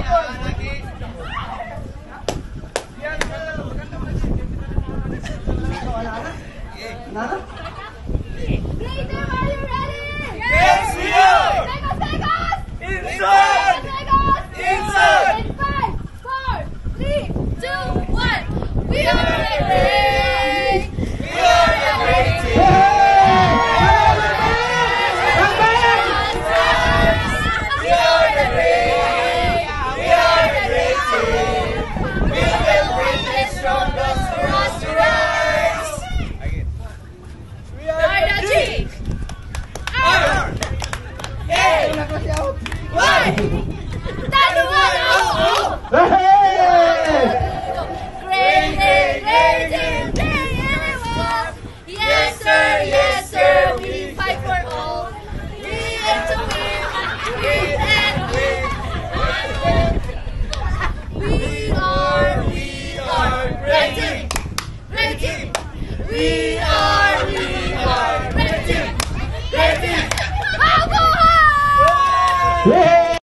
Yes sir, we fight for all. We aim to win and win. We are great team. We